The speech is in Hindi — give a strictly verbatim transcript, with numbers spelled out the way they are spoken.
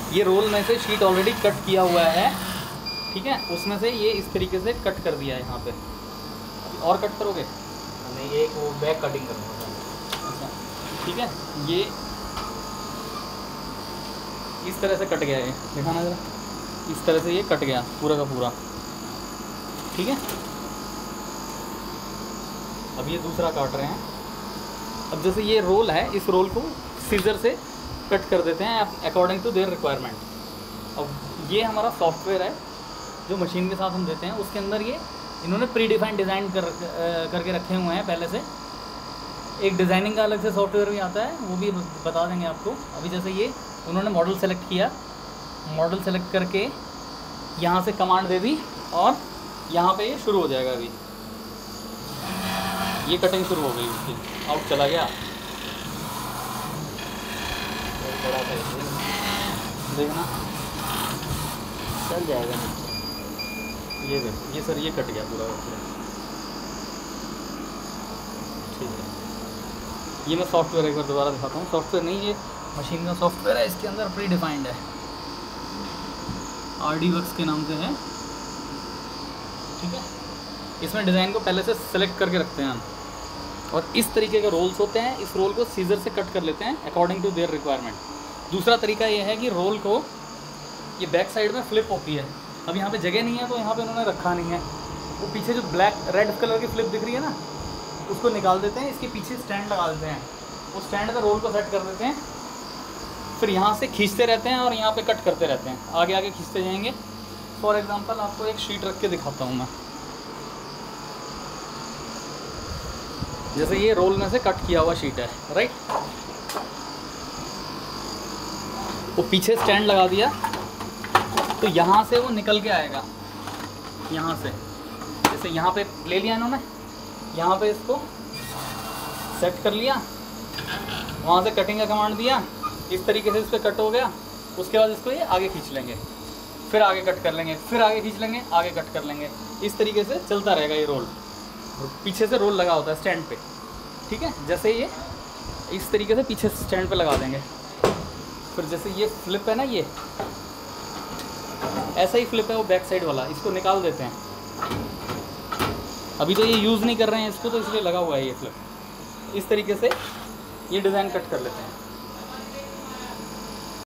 ये रोल में से शीट ऑलरेडी कट किया हुआ है, ठीक है, उसमें से ये इस तरीके से कट कर दिया है यहाँ पे। और कट करोगे? नहीं, ये वो बैक कटिंग करूँगा। अच्छा ठीक है, ये इस तरह से कट गया है, दिखाना जरा, इस तरह से ये कट गया पूरा का पूरा, ठीक है। अब ये दूसरा काट रहे हैं। अब जैसे ये रोल है, इस रोल को सीजर से कट कर देते हैं अकॉर्डिंग टू देयर रिक्वायरमेंट। अब ये हमारा सॉफ्टवेयर है जो मशीन के साथ हम देते हैं, उसके अंदर ये इन्होंने प्री डिफाइंड डिज़ाइन कर करके रखे हुए हैं पहले से। एक डिज़ाइनिंग का अलग से सॉफ्टवेयर भी आता है, वो भी बता देंगे आपको। अभी जैसे ये उन्होंने मॉडल सेलेक्ट किया, मॉडल सेलेक्ट करके यहाँ से कमांड दे दी और यहाँ पे ये शुरू हो जाएगा। अभी ये कटिंग शुरू हो गई उसकी, आउट चला गया, देखना चल जाएगा। ये देख, ये सर ये कट गया पूरा, ठीक है। ये मैं सॉफ्टवेयर एक बार दोबारा दिखाता हूँ। सॉफ्टवेयर नहीं, ये मशीन का सॉफ्टवेयर है, इसके अंदर प्री डिफाइंड है, आर डी वर्क्स के नाम से है, ठीक है। इसमें डिज़ाइन को पहले से सेलेक्ट करके रखते हैं हम, और इस तरीके के रोल्स होते हैं। इस रोल को सीजर से कट कर लेते हैं अकॉर्डिंग टू देयर रिक्वायरमेंट। दूसरा तरीका ये है कि रोल को ये बैक साइड में फ्लिप होती है। अब यहाँ पे जगह नहीं है तो यहाँ पे उन्होंने रखा नहीं है, वो पीछे जो ब्लैक रेड कलर की फ्लिप दिख रही है ना, उसको निकाल देते हैं, इसके पीछे स्टैंड लगा देते हैं, उस स्टैंड पे रोल को सेट कर देते हैं, फिर यहाँ से खींचते रहते हैं और यहाँ पे कट करते रहते हैं, आगे आगे खींचते जाएंगे। फॉर एग्जांपल आपको एक शीट रख के दिखाता हूँ मैं। जैसे ये रोल में से कट किया हुआ शीट है, राइट, वो पीछे स्टैंड लगा दिया तो यहाँ से वो निकल के आएगा, यहाँ से जैसे यहाँ पे ले लिया इन्होंने, यहाँ पे इसको सेट कर लिया, वहाँ से कटिंग का कमांड दिया, इस तरीके से इस पर कट हो गया। उसके बाद इसको ये आगे खींच लेंगे, फिर आगे कट कर लेंगे, फिर आगे खींच लेंगे, आगे कट कर लेंगे। इस तरीके से चलता रहेगा ये रोल। पीछे से रोल लगा होता है स्टैंड पे, ठीक है। जैसे ये इस तरीके से पीछे स्टैंड पे लगा देंगे, फिर जैसे ये फ्लिप है ना, ये ऐसा ही फ्लिप है वो बैक साइड वाला, इसको निकाल देते हैं। अभी तो ये यूज़ नहीं कर रहे हैं इसको, तो इसलिए लगा हुआ है ये फ्लिप। इस तरीके से ये डिज़ाइन कट कर लेते हैं।